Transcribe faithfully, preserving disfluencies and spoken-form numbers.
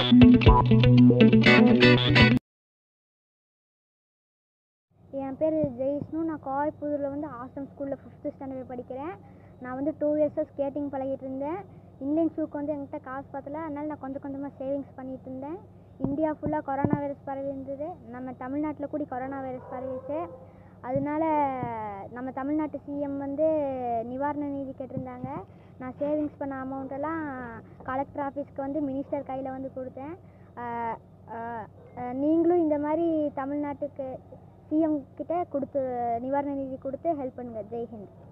என் பேர் ஜெயிஷ்ணு. நான் கோவைப்புதூரில் வந்து ஆசம் ஸ்கூலில் ஃபிஃப்த்து ஸ்டாண்டர்ட் படிக்கிறேன். நான் வந்து டூ இயர்ஸாக ஸ்கேட்டிங் பழகிட்டு இருந்தேன். இன்லைன் ஷூக்கு வந்து என்கிட்ட காசு பத்தல, அதனால் நான் கொஞ்சம் கொஞ்சமாக சேவிங்ஸ் பண்ணிகிட்டு இருந்தேன். இந்தியா ஃபுல்லாக கொரோனா வைரஸ் பரவி இருந்தது. நம்ம தமிழ்நாட்டில் கூட கொரோனா வைரஸ் பரவிச்சு. அதனால நம்ம தமிழ்நாட்டு சிஎம் வந்து நிவாரண நிதி கேட்டிருந்தாங்க. நான் சேவிங்ஸ் பண்ண அமௌண்ட்டெல்லாம் கலெக்டர் ஆஃபீஸ்க்கு வந்து மினிஸ்டர் கையில் வந்து கொடுத்தேன். நீங்களும் இந்த மாதிரி தமிழ்நாட்டுக்கு சிஎம் கிட்ட கொடுத்து நிவாரண நிதி கொடுத்து ஹெல்ப் பண்ணுங்கள். ஜெய்ஹிந்த்.